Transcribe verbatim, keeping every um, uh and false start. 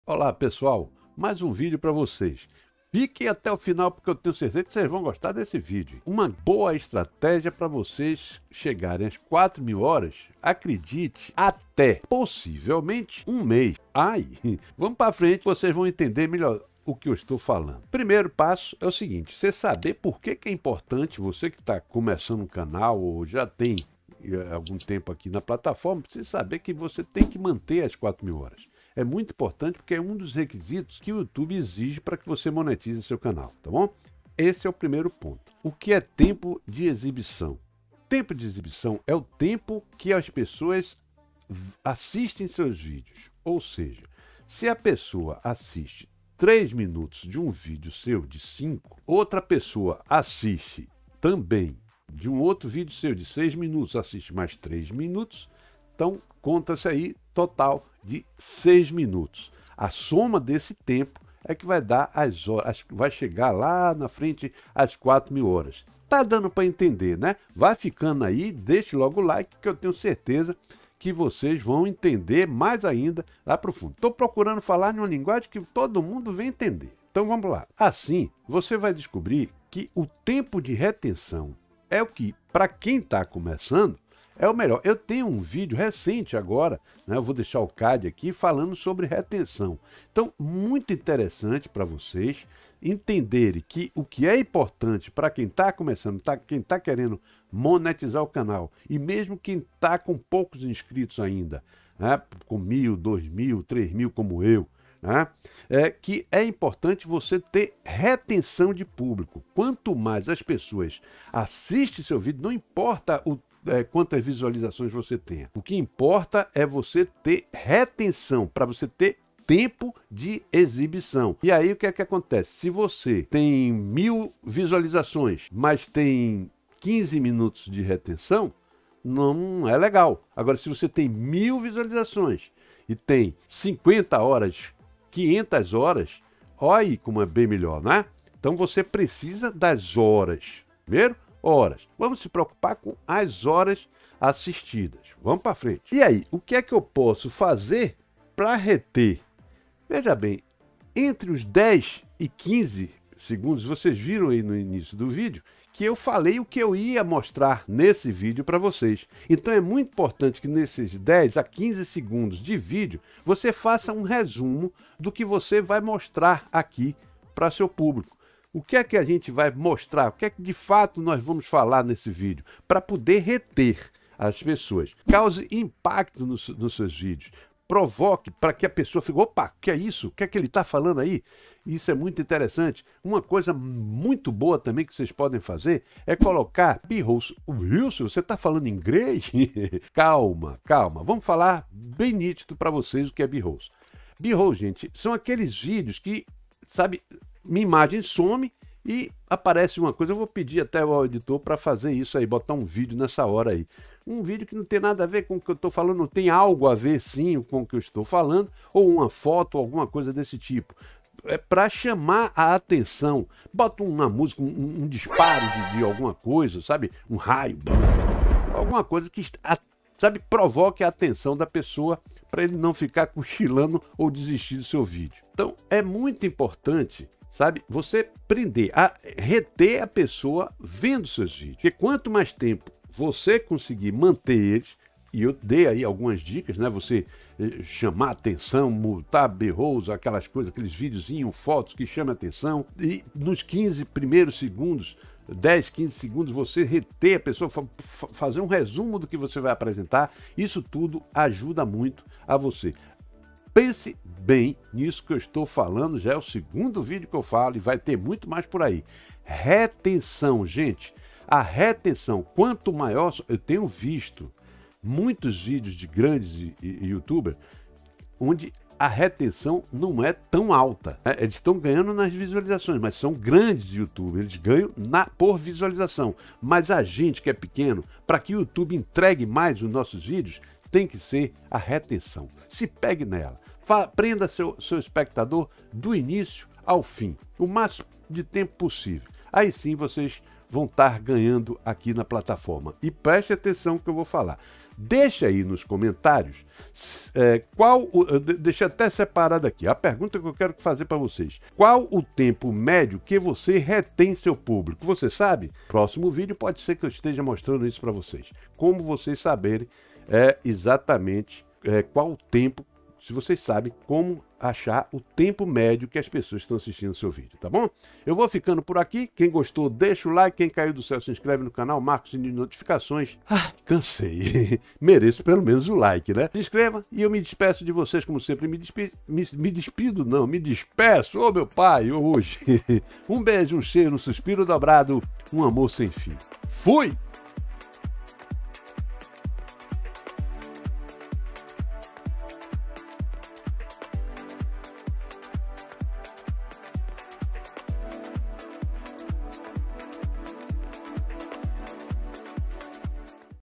Olá pessoal, mais um vídeo para vocês. Fiquem até o final porque eu tenho certeza que vocês vão gostar desse vídeo. Uma boa estratégia para vocês chegarem às quatro mil horas, acredite, até possivelmente um mês. Ai, vamos para frente, vocês vão entender melhor o que eu estou falando. Primeiro passo é o seguinte, você saber por que, que é importante, você que está começando um canal ou já tem algum tempo aqui na plataforma, precisa saber que você tem que manter as quatro mil horas. É muito importante porque é um dos requisitos que o YouTube exige para que você monetize seu canal, tá bom? Esse é o primeiro ponto. O que é tempo de exibição? Tempo de exibição é o tempo que as pessoas assistem seus vídeos. Ou seja, se a pessoa assiste três minutos de um vídeo seu de cinco, outra pessoa assiste também de um outro vídeo seu de seis minutos, assiste mais três minutos, então conta-se aí total de seis minutos. A soma desse tempo é que vai dar as horas, vai chegar lá na frente às quatro mil horas. Tá dando para entender, né? Vai ficando aí, deixe logo o like que eu tenho certeza que vocês vão entender mais ainda lá para o fundo. Estou procurando falar em uma linguagem que todo mundo vem entender. Então vamos lá. Assim, você vai descobrir que o tempo de retenção é o que, para quem está começando, é o melhor. Eu tenho um vídeo recente agora, né, eu vou deixar o card aqui, falando sobre retenção. Então, muito interessante para vocês entenderem que o que é importante para quem está começando, tá, quem está querendo monetizar o canal, e mesmo quem está com poucos inscritos ainda, né, com mil, dois mil, três mil como eu, né, é que é importante você ter retenção de público. Quanto mais as pessoas assistem seu vídeo, não importa o É, quantas visualizações você tenha. O que importa é você ter retenção, para você ter tempo de exibição. E aí o que é que acontece? Se você tem mil visualizações, mas tem quinze minutos de retenção, não é legal. Agora, se você tem mil visualizações e tem cinquenta horas, quinhentas horas, olha aí como é bem melhor, né? Então você precisa das horas. Primeiro, horas. Vamos se preocupar com as horas assistidas. Vamos para frente. E aí, o que é que eu posso fazer para reter? Veja bem, entre os dez e quinze segundos, vocês viram aí no início do vídeo, que eu falei o que eu ia mostrar nesse vídeo para vocês. Então é muito importante que nesses dez a quinze segundos de vídeo, você faça um resumo do que você vai mostrar aqui para seu público. O que é que a gente vai mostrar? O que é que de fato nós vamos falar nesse vídeo? Para poder reter as pessoas. Cause impacto nos, nos seus vídeos. Provoque para que a pessoa fique, opa, o que é isso? O que é que ele está falando aí? Isso é muito interessante. Uma coisa muito boa também que vocês podem fazer é colocar B-rolls. Wilson, você está falando inglês? Calma, calma. Vamos falar bem nítido para vocês o que é B-rolls. B-rolls, gente, são aqueles vídeos que, sabe, minha imagem some e aparece uma coisa. Eu vou pedir até ao editor para fazer isso aí, botar um vídeo nessa hora aí. Um vídeo que não tem nada a ver com o que eu estou falando, não tem algo a ver sim com o que eu estou falando, ou uma foto, ou alguma coisa desse tipo. É para chamar a atenção. Bota uma música, um, um disparo de, de alguma coisa, sabe? Um raio, alguma coisa que, sabe, provoque a atenção da pessoa para ele não ficar cochilando ou desistir do seu vídeo. Então, é muito importante, sabe, você prender, a reter a pessoa vendo seus vídeos. Porque quanto mais tempo você conseguir manter eles, e eu dei aí algumas dicas, né? Você chamar atenção, multar B-rolls, aquelas coisas, aqueles videozinhos, fotos que chamam atenção, e nos quinze primeiros segundos, dez, quinze segundos, você reter a pessoa, fazer um resumo do que você vai apresentar, isso tudo ajuda muito a você. Pense bem nisso que eu estou falando, já é o segundo vídeo que eu falo e vai ter muito mais por aí. Retenção, gente. A retenção, quanto maior, eu tenho visto muitos vídeos de grandes youtubers onde a retenção não é tão alta. Eles estão ganhando nas visualizações, mas são grandes youtubers, eles ganham na, por visualização. Mas a gente que é pequeno, para que o YouTube entregue mais os nossos vídeos, tem que ser a retenção. Se pegue nela. Fa prenda seu, seu espectador do início ao fim, o máximo de tempo possível. Aí sim vocês vão estar ganhando aqui na plataforma. E preste atenção no que eu vou falar. Deixa aí nos comentários é, qual, o, deixa até separado aqui, a pergunta que eu quero fazer para vocês. Qual o tempo médio que você retém seu público? Você sabe? Próximo vídeo pode ser que eu esteja mostrando isso para vocês. Como vocês saberem é, exatamente é, qual o tempo, se vocês sabem como achar o tempo médio que as pessoas estão assistindo o seu vídeo, tá bom? Eu vou ficando por aqui. Quem gostou, deixa o like. Quem caiu do céu, se inscreve no canal, marca o sininho de notificações. Ah, cansei. Mereço pelo menos o like, né? Se inscreva e eu me despeço de vocês, como sempre. Me, despi me, me despido, não, me despeço. Ô, oh, meu pai, hoje. Um beijo, um cheiro, um suspiro dobrado, um amor sem fim. Fui!